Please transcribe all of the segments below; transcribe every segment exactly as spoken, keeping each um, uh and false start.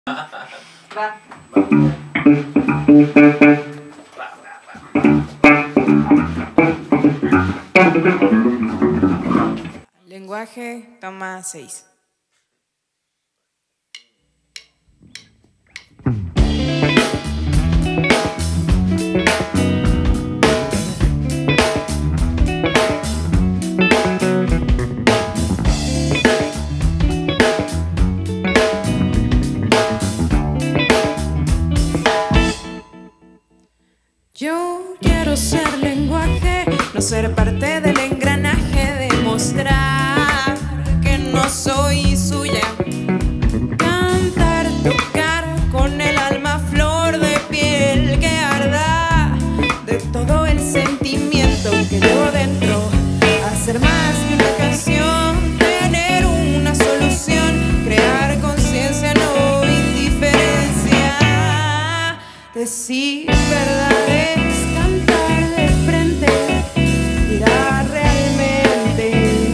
Va. Lenguaje, toma seis. Yo quiero ser lenguaje, no ser parte del engranaje, demostrar que no soy suya. Cantar, tocar con el alma flor de piel que arda de todo el sentimiento que llevo dentro. Hacer más que una canción, tener una solución, crear conciencia, no indiferencia. Decir verdades, cantar de frente, mirar realmente.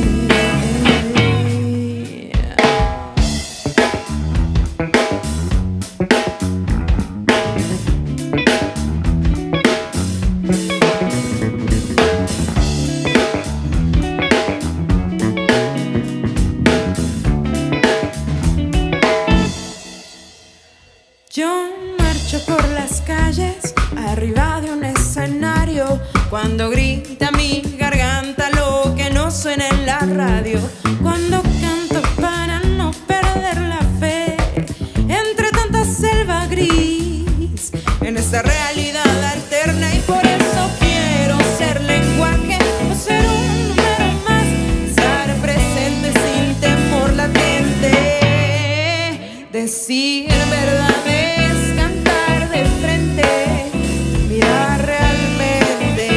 Yo marcho por las calles, arriba de un escenario, cuando grita mi garganta lo que no suena en la radio. Cuando canto para no perder la fe, entre tanta selva gris, en esta realidad alterna. Y por eso quiero ser lenguaje, no ser un número más, estar presente sin temor latente, decir verdades, cantar de frente, mirar realmente.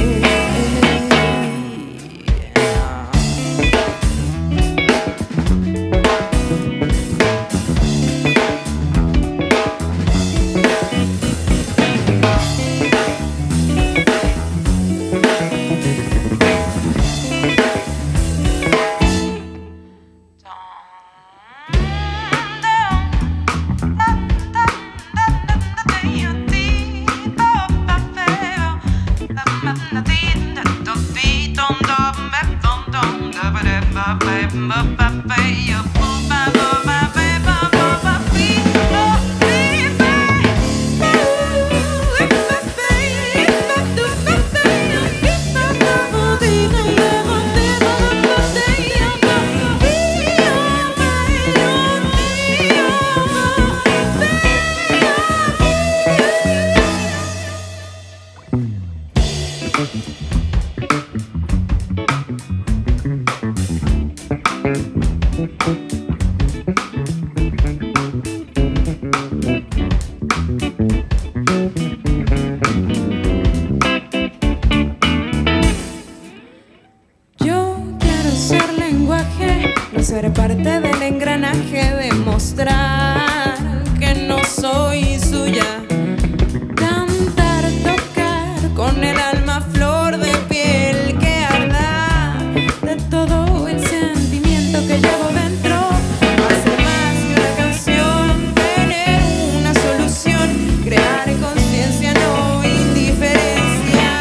Yo quiero ser lenguaje, no ser parte del engranaje, demostrar que no soy suya. Cantar, tocar con el alma flor de piel que arda de todo el sentimiento que llevo dentro. Hacer más que una canción, tener una solución, crear conciencia, no indiferencia,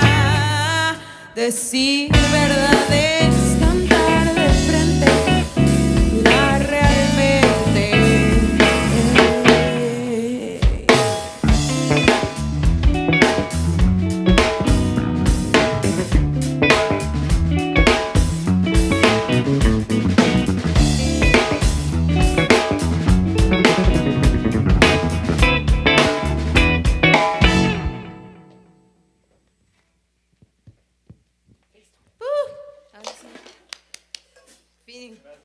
decir verdades, cantar de frente, mirar realmente. Fin.